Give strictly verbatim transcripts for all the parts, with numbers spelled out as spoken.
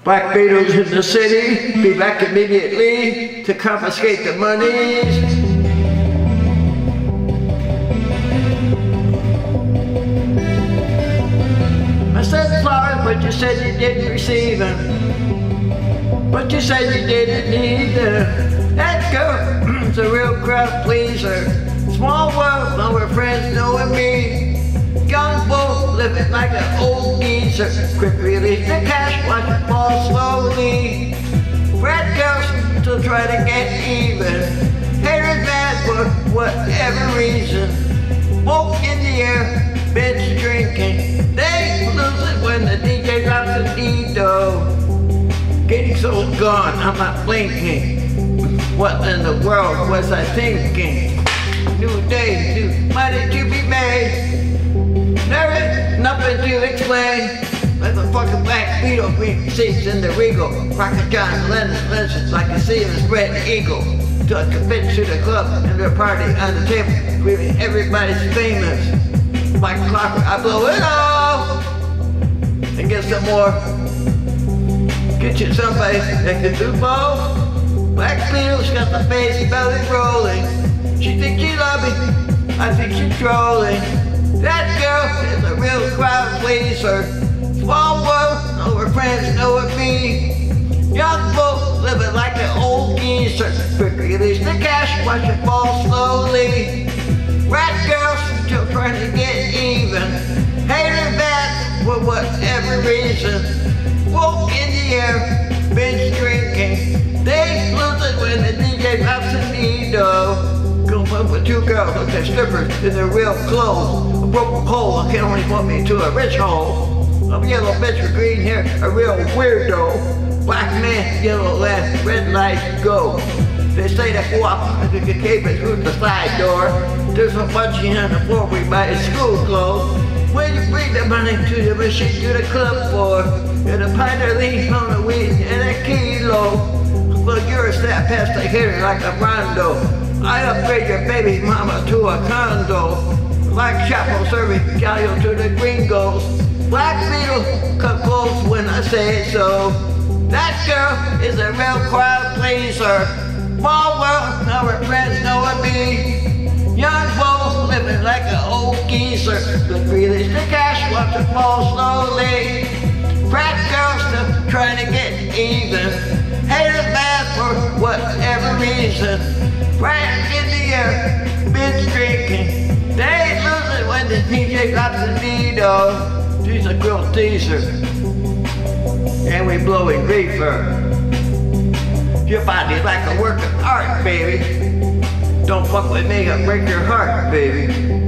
Black Beatles in the city, be back immediately to confiscate the monies. I said flowers, but you said you didn't receive them. But you said you didn't either. That girl is a real crowd pleaser. Small world, all her friends knowing me. Young bull living like an old geezer. Quick release the cash, watch it fall slowly. Frat girls still try to get even. Haters mad for whatever reason. Smoke in the air, bitch drinking. They lose it when the D J drops a D-do. Getting so gone, I'm not blinking. What in the world was I thinking? New day, new money to be made. There is nothing to explain. Like the fucking Black Beetle, green seats in the Regal. Rocket John Lennon lenses like a sea of spread eagle. To a bitch to the club and their party on the table. Really everybody's famous. Like clockwork, I blow it off and get some more. Get you somebody that can do both. Black Beetle's got the face belly rolling. She thinks she loves me, I think she's trolling. That girl is a real crowd pleaser. Small world, all her friends know it me. Young folks living like an old geezer. Quick release the cash, watch it fall slowly. Rat girls still trying to get even. Haters bad for whatever reason. Woke in the air, binge drinking. They lose it when the D J drops a needle. Come up with two girls, look at strippers in their real clothes. A broken pole can only put me to a rich hole. A yellow bitch with green hair, a real weirdo. Black man, yellow lamp, red light, go. They say that go up, I think the cape is through the side door. There's a bunching on the floor we buy his school clothes. When you bring the money to the machine to the club for, and a pint of leaf on the weed and a kilo. Look, you're a snap past the hitter like a rondo. I upgrade your baby mama to a condo. Like Chapo serving gallo to the gringos. Black Beetle, come close when I say so. That girl is a real crowd pleaser. Small world, now her friends know it me. Young bull living like an old geezer. Good release the cash, watch it fall slowly. Frat girls still trying to get even. Haters bad for whatever reason. Right in the air, bitch drinking. They lose it when the D J drops a needle. She's a real teaser. And we blowing reefer. Your body's like a work of art, baby. Don't fuck with me, I'll break your heart, baby.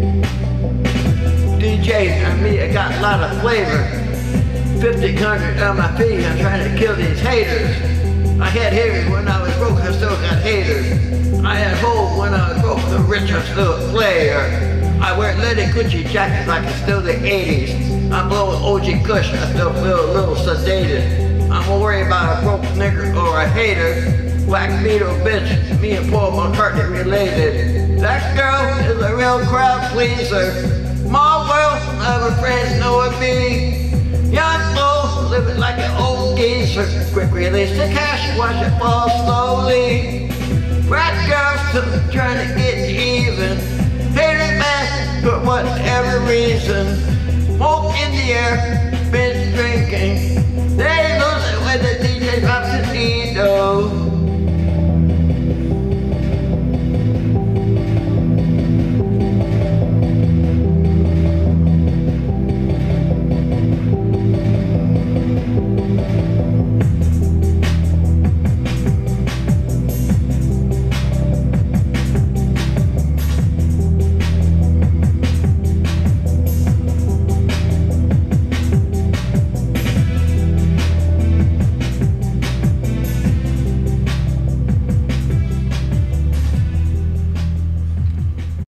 D J on me, I got a lot of flavor. fifteen hundred on my feet, I'm trying to kill these haters. I had haters when I was broke, I still got haters. I had hope when I was broke, the rich are still a player. I wear Lady Gucci jackets like it's still the eighties. I'm blowing O G Kush, I still feel a little sedated. I'm gonna worry about a broke nigger or a hater. Black Beetle bitch, me and Paul McCartney related. That girl is a real crowd pleaser. Small world, all her friends know it me. Young bull, living like an old geezer. Quick release the cash, watch it fall slowly. Rat girls still trying to get even. Haters mad for whatever reason. Smoke in the air, binge drinking.